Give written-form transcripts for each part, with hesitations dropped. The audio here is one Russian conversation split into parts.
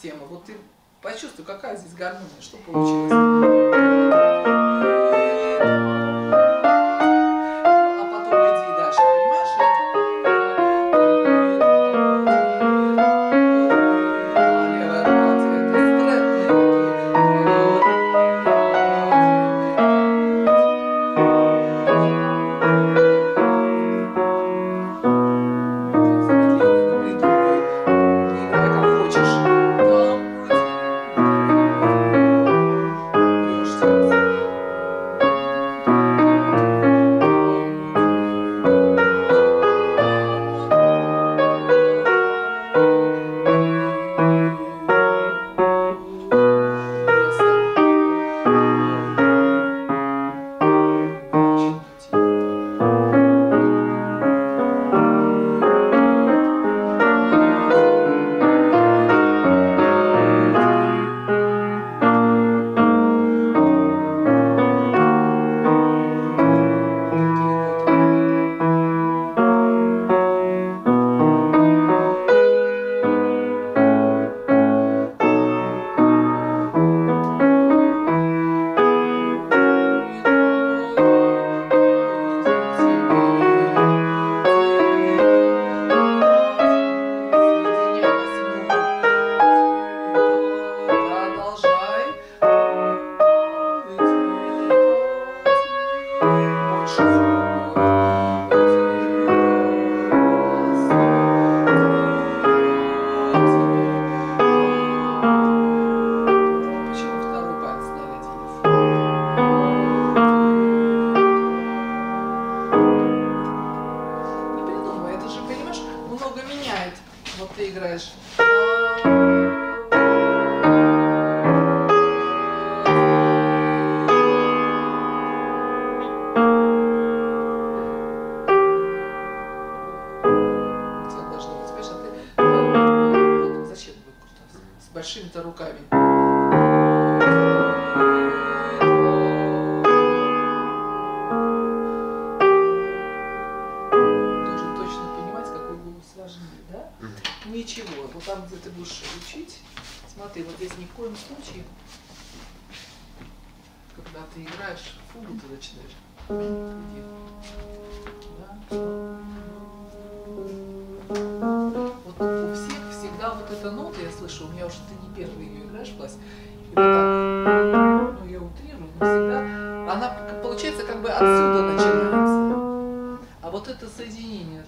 тема. Вот ты почувствуй, какая здесь гармония, что получилось. Большими-то руками. Должен точно понимать, какой голос важнее, да? Ничего, вот там, где ты будешь учить, смотри, вот здесь ни в коем случае, когда ты играешь фугу, ты начинаешь. Да? Вот у всех всегда вот эта нота, я слышу, у меня уже ты не первый ее играешь в классе, и вот так, ну я утрирую, но всегда, она получается как бы отсюда начинается, а вот это соединение.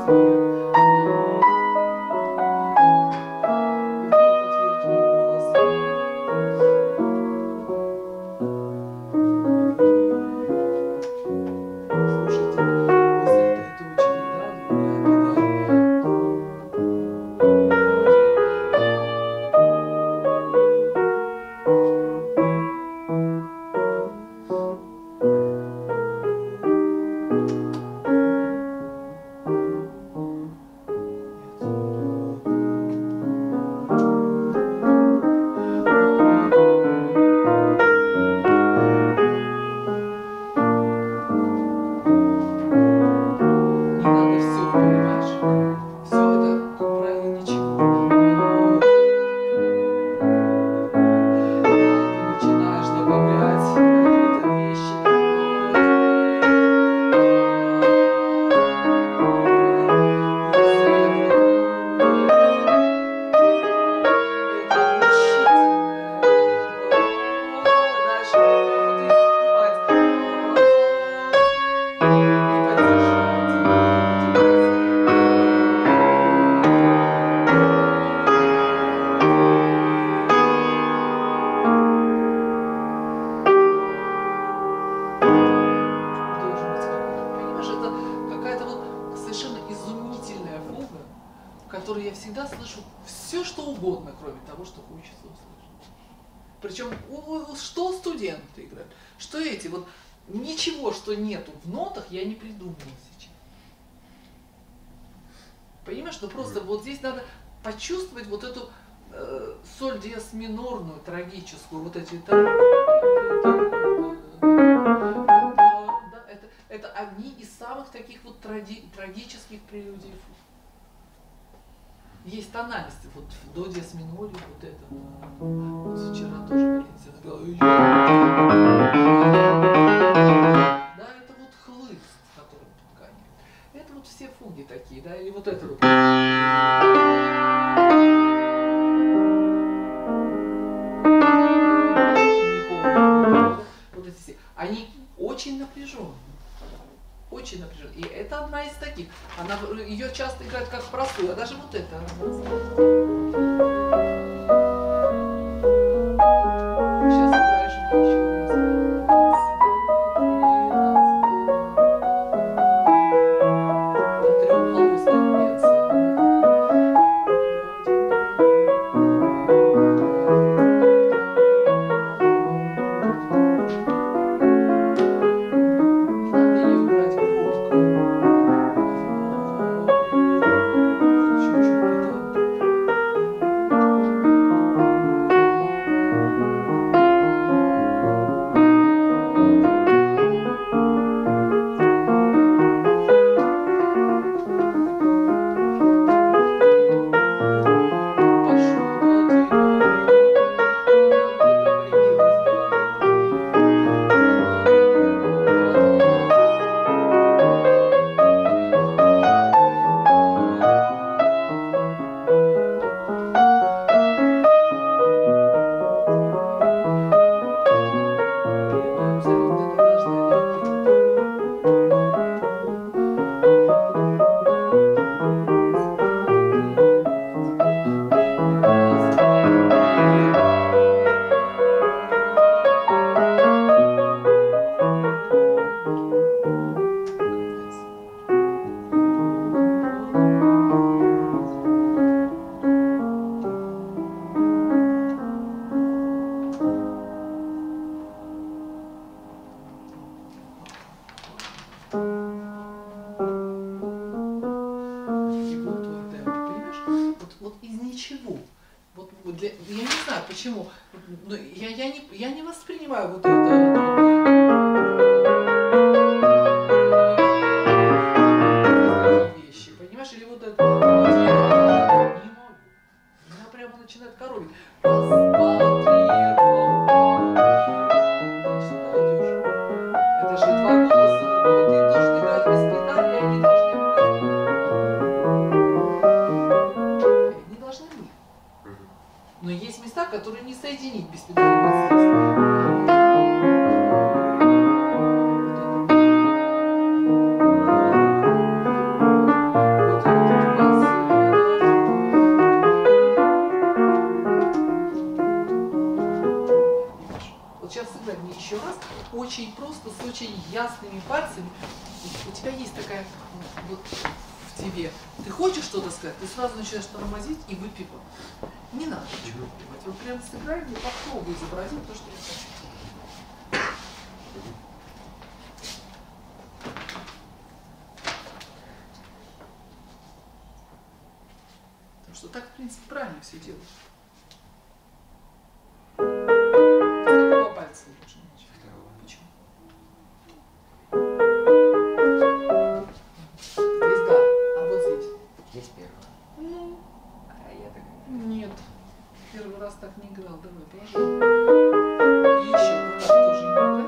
которой я всегда слышу все, что угодно, кроме того, что хочется услышать. Причем что студенты играют, что эти, вот ничего, что нету в нотах, я не придумала сейчас. Понимаешь, что просто вот здесь надо почувствовать вот эту соль диез минорную, трагическую, вот эти... Это одни из самых таких вот трагических прелюдий. Есть тональности, вот в до диез миноре, вот это. Вот вчера тоже Валенсия говорила. Да, это вот хлыст, который подканивает. Это вот все фуги такие, да, или вот это вот. Вот эти все. Они очень напряженные. Очень напряжен. И это одна из таких. Ее часто играют как простую, а даже вот это. Сейчас играешь мне еще раз. Трехголосная пенсия. Я не знаю почему, но я не воспринимаю вот это вещи, понимаешь, или вот это не могу. Меня прямо начинает коробить. Раз, два, три, сюда идешь. Это же два голоса, но ты должен играть без педали, и они должны играть. Не должны быть. Но есть места, которые не соединить без педали. Вот ясными пальцами. У тебя есть такая вот в тебе. Ты хочешь что-то сказать, ты сразу начинаешь тормозить и выпивать. Не надо ничего выпивать. Вот прям сыграй мне, попробуй изобразить то, что я хочу. Потому что так, в принципе, правильно все делают. С какого пальца лучше начать? Почему? Здесь да, а вот здесь? Здесь первый. Ну, А я так... нет. Первый раз так не играл. Давай, положи. И еще вот так тоже не играй.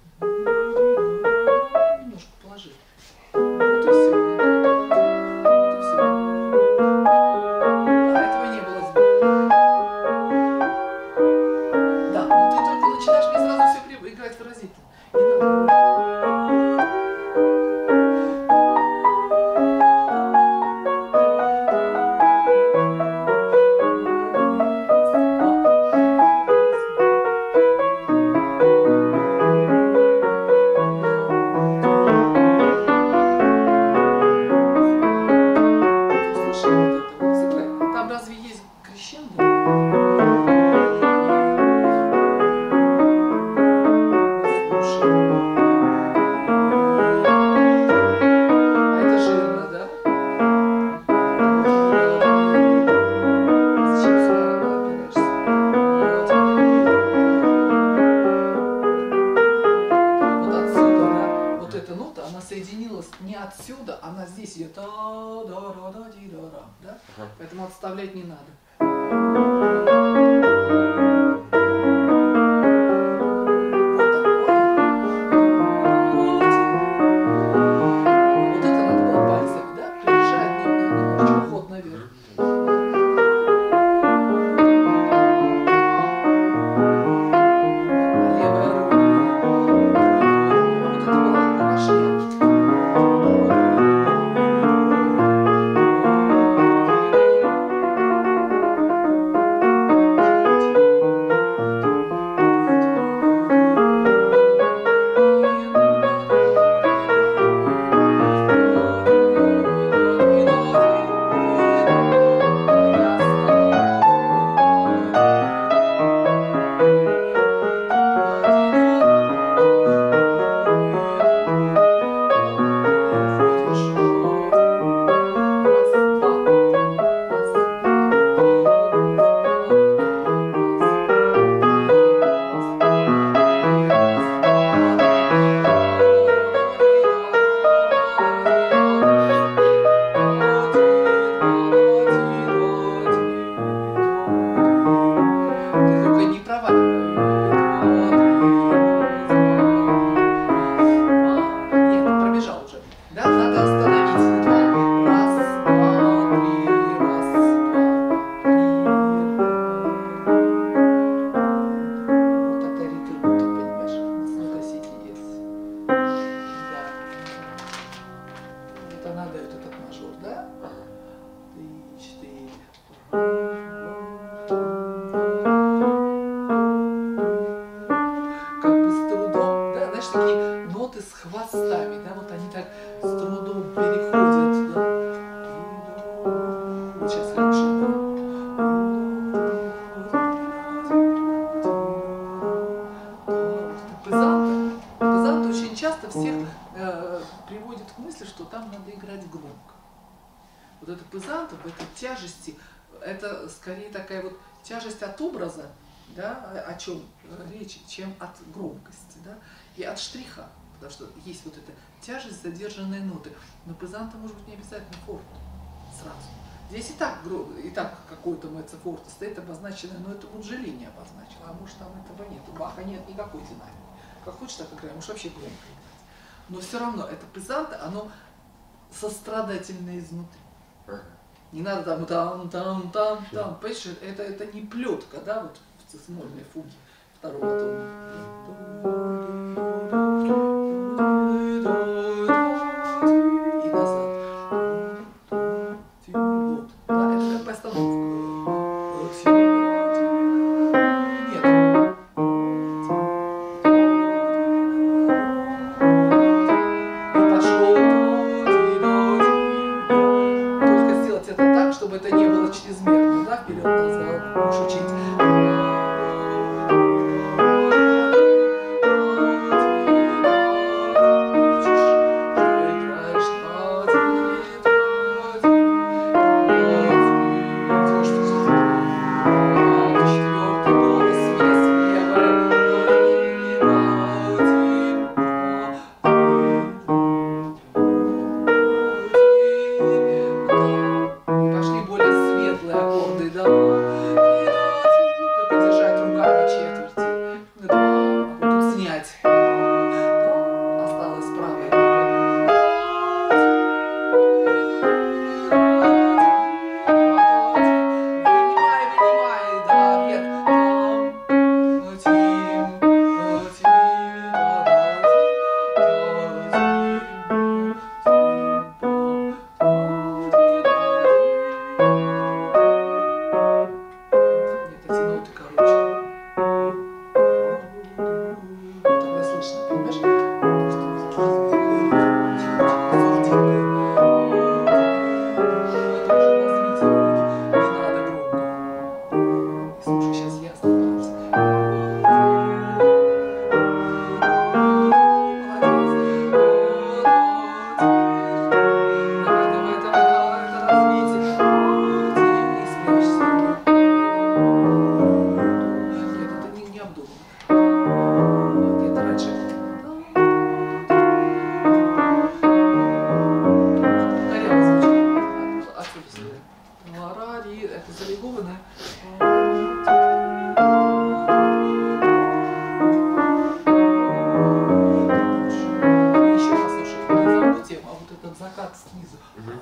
Немножко положи. Вот и все. Вот и все. А этого не было звука. Да, но ты только начинаешь мне сразу все играть выразительно. Не надо. Там разве есть крещендо? Слушай. А это жирно, да? Зачем сюда опираешься? Вот отсюда, да? Вот эта нота, она соединилась не отсюда, она здесь идет. Та-да-да-ди-да-ра, да? Поэтому отставлять не надо. Вот это надо было пальцами, да? Прижать немножечко вход наверх. А левая рука. Вот это была башня. Ты только не проваливай. Нет, пробежал уже. Да, надо остановить. Раз, два, три, раз, два, три. Вот такая ритм, ты понимаешь, на кассете есть. Да. Вот она дает этот мажор, да? 3, 4. Как бы с трудом, да, знаешь, такие ноты с хвостами, да, вот они так с трудом переходят, да. Вот сейчас хорошо. Пезант очень часто всех приводит к мысли, что там надо играть громко. Вот это пезант, в этой тяжести, это скорее такая вот тяжесть от образа, да, о чем речь, чем от громкости, да, и от штриха, потому что есть вот эта тяжесть задержанной ноты, но пезанта может быть не обязательно форт сразу. Здесь и так какой-то меццо-форте стоит обозначенное, но это Муджелини обозначено, а может там этого нет, у Баха нет никакой динамики. Как хочешь, так играем, может вообще громко играть. Но все равно это пезанта, оно сострадательное изнутри. Не надо там, понимаешь, это не плетка, да, вот в цисмольной фуге второго тона. И назад. Вот, да, это как постановка. Нет. накат снизу.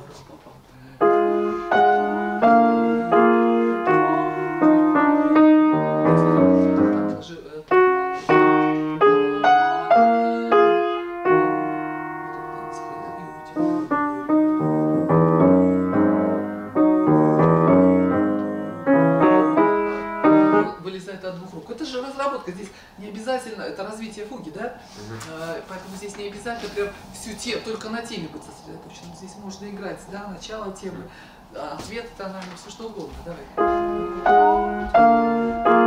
Вылезает от двух рук. Это же разработка. Здесь не обязательно, это развитие фуги, да? Поэтому здесь не обязательно прям всю тему, только на теме быть сосредоточенным. Здесь можно играть, да, начало темы, ответ тональный, все что угодно. Давай.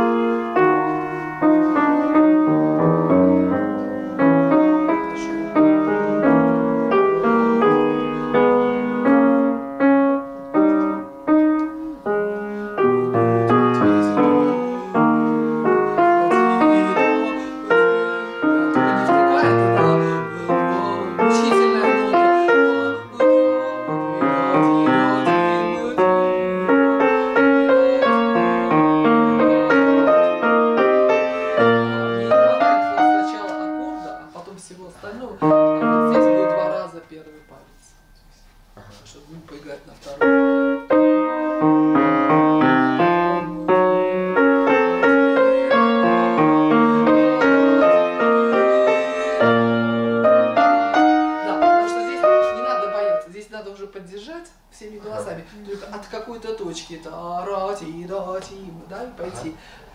Всеми голосами, только от какой-то точки, да, и пойти.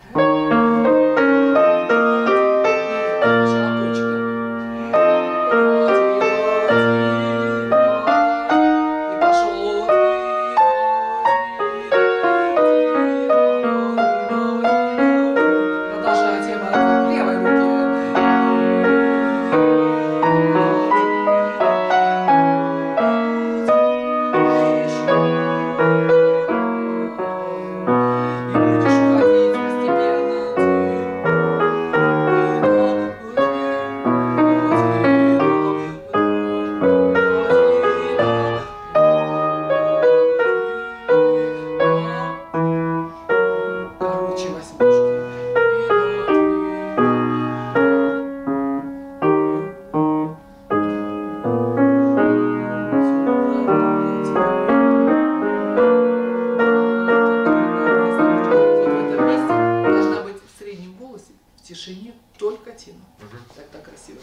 В тишине только тема. Так красиво.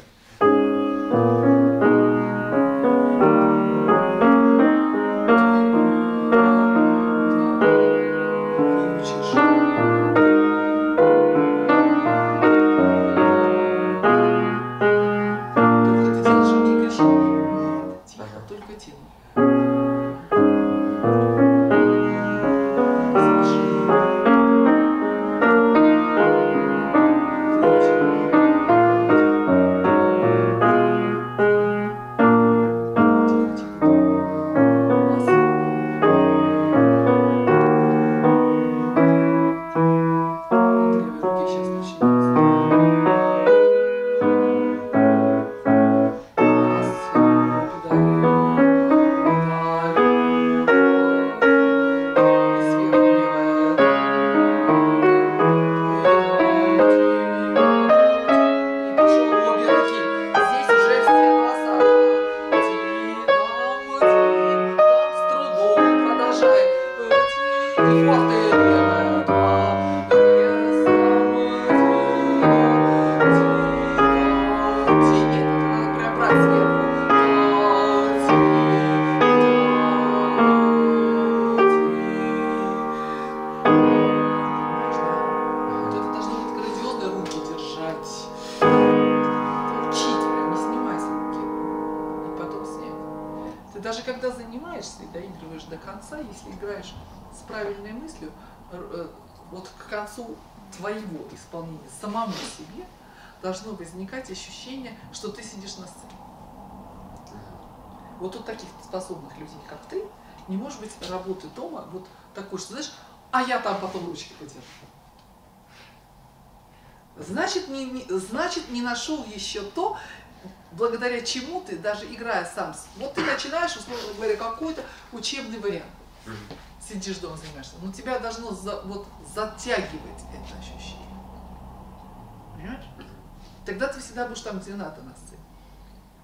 Даже когда занимаешься и доигрываешь до конца, если играешь с правильной мыслью, вот к концу твоего исполнения, самому себе, должно возникать ощущение, что ты сидишь на сцене. Вот у таких способных людей, как ты, не может быть работы дома вот такой, что знаешь, а я там потом ручки подержу. Значит, не нашел еще то, благодаря чему ты, даже играя сам, вот ты начинаешь, условно говоря, какой-то учебный вариант. Сидишь дома, занимаешься, но тебя должно вот затягивать это ощущение. Понимаешь? Тогда ты всегда будешь там, где надо на сцене.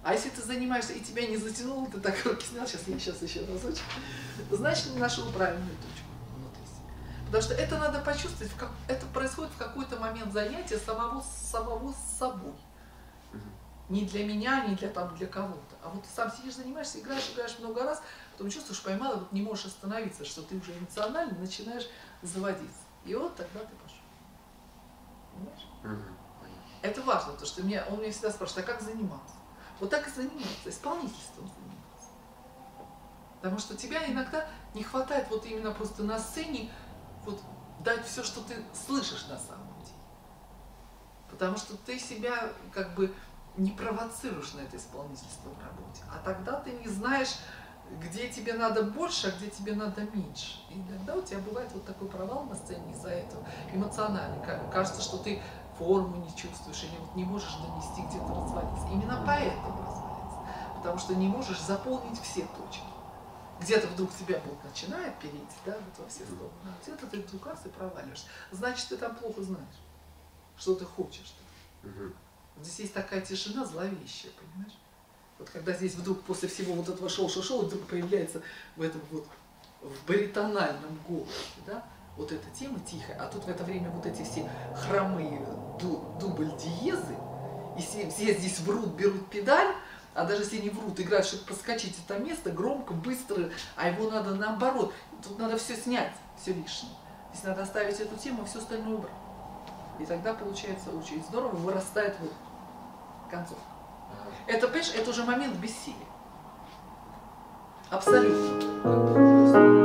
А если ты занимаешься и тебя не затянуло, ты так руки снял, сейчас еще разочек, значит, не нашел правильную точку внутри себя. Потому что это надо почувствовать, это происходит в какой-то момент занятия самого с собой. Не для меня, не для кого-то. А вот ты сам сидишь, занимаешься, играешь много раз, потом чувствуешь, поймал, вот не можешь остановиться, что ты уже эмоционально начинаешь заводиться. И вот тогда ты пошел. Понимаешь? Это важно, потому что он меня всегда спрашивает, а как заниматься? Вот так и заниматься, исполнительством заниматься. Потому что тебя иногда не хватает вот именно просто на сцене вот дать все, что ты слышишь на самом деле. Потому что ты себя как бы не провоцируешь на это исполнительство в работе. А тогда ты не знаешь, где тебе надо больше, а где тебе надо меньше. И иногда у тебя бывает вот такой провал на сцене из-за этого, эмоциональный. Кажется, что ты форму не чувствуешь или вот не можешь донести, где-то развалиться. Именно поэтому развалится. Потому что не можешь заполнить все точки. Где-то вдруг тебя Бог начинает перейти, да, вот во все стороны. А где-то ты вдруг раз и проваливаешься. Значит, ты там плохо знаешь, что ты хочешь. Здесь есть такая тишина зловещая, понимаешь? Вот когда здесь вдруг после всего вот этого шоу, вдруг появляется в этом вот, в баритональном голосе, да, вот эта тема тихая, а тут в это время вот эти все хромые дубль-диезы, и все здесь врут, берут педаль, а даже если не врут, играют, чтобы проскочить это место громко, быстро, а его надо наоборот, тут надо все снять, все лишнее. Здесь надо оставить эту тему, а все остальное убрать. И тогда получается очень здорово, вырастает вот концовка. Это, понимаешь, это уже момент бессилия. Абсолютно.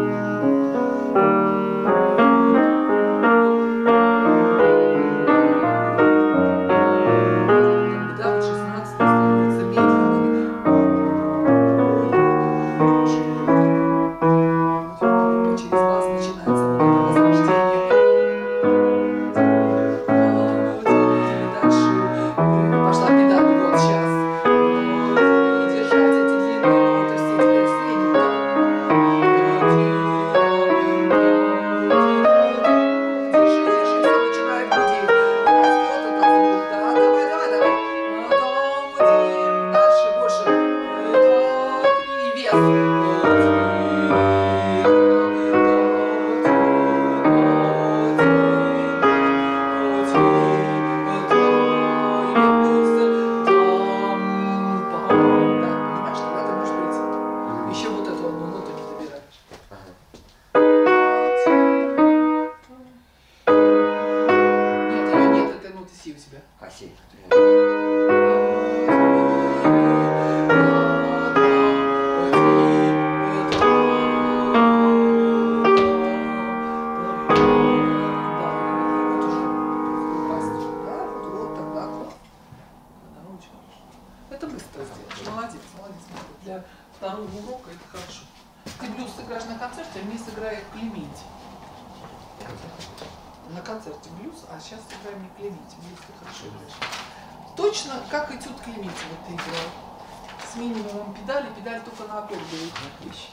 На концерте блюз, а сейчас играем не Клементи, блюз ты хорошо играешь. Точно как этюд Клементи вот ты играл. С минимумом педали, педаль только на аккорд делает вещи.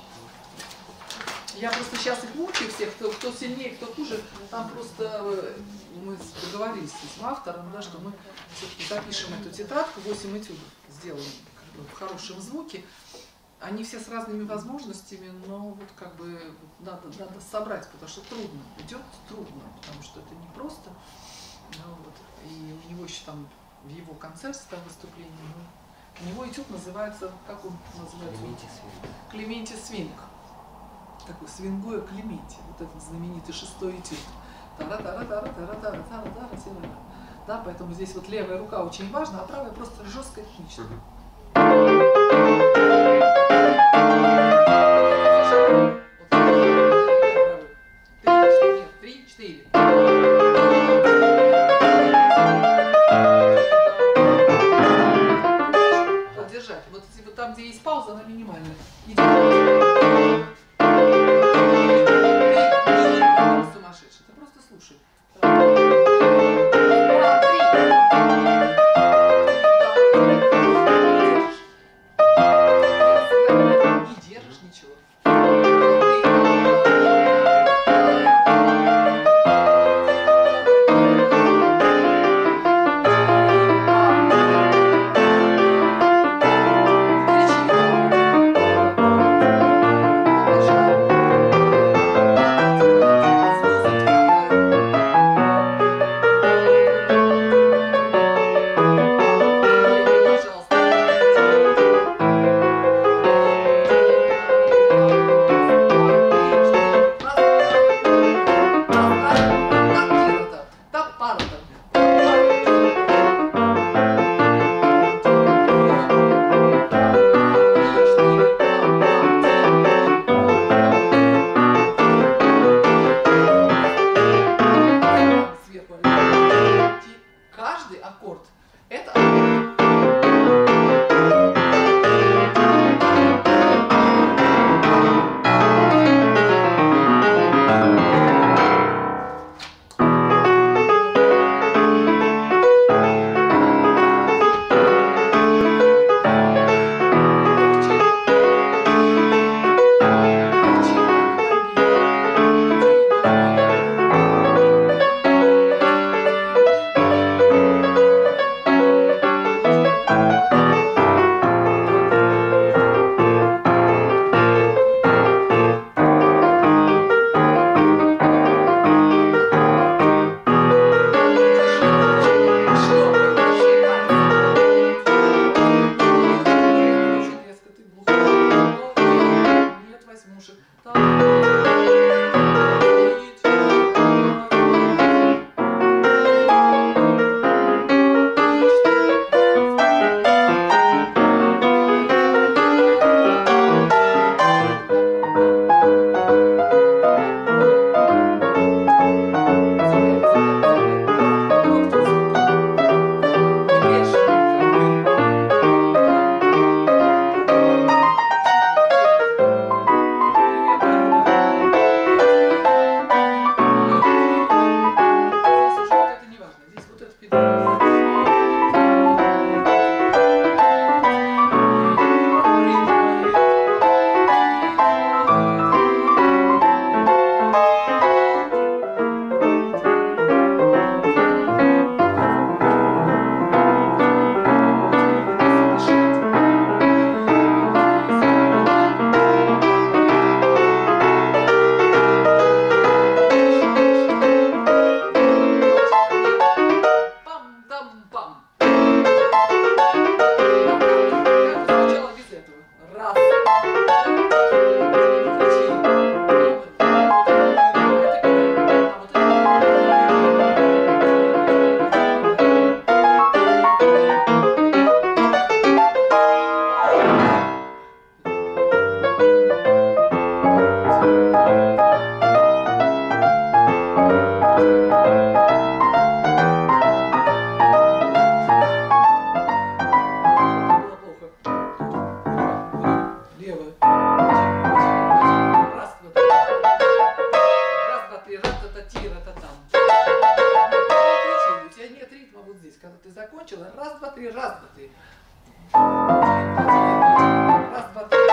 Я просто сейчас их мучаю всех, кто сильнее, кто хуже. Там просто мы договорились с этим автором, да, что мы все-таки запишем эту тетрадку, 8 этюдов сделаем как бы в хорошем звуке. Они все с разными возможностями, но вот как бы надо собрать, потому что трудно, идет трудно, потому что это не просто. Ну, вот. И у него еще там в его концерте там выступление, у него этюд называется, как он называется? Клементи свинг. Такой свингуя Клементи, вот этот знаменитый 6-й этюд. Да, поэтому здесь вот левая рука очень важна, а правая просто жестко ритмично. Вот там, где есть пауза, она минимальная. Сумасшедший. Ты просто слушай. Не держишь ничего. левая. Один. Раз, два, три. Раз, два, три. Раз, та, та, ти, ра, та, там. У тебя нет ритма вот здесь. Когда ты закончила, раз, два, три, раз, два, три. Раз, два, три.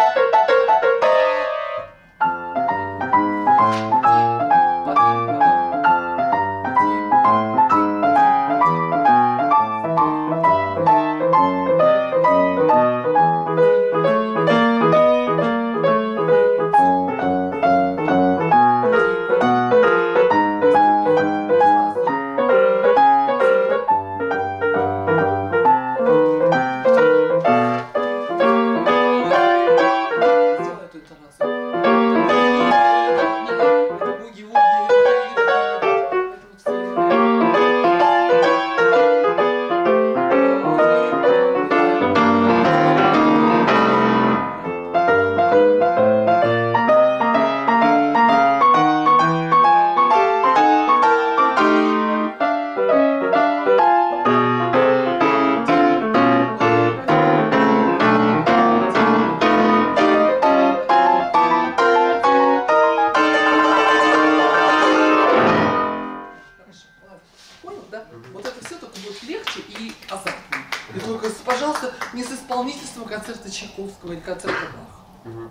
Понял, да? Вот это все только будет легче и азартнее. И только, пожалуйста, не с исполнительством концерта Чайковского или концерта Баха.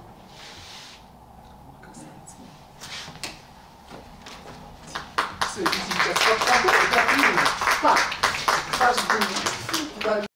Все, извините, сейчас подходу, да, так,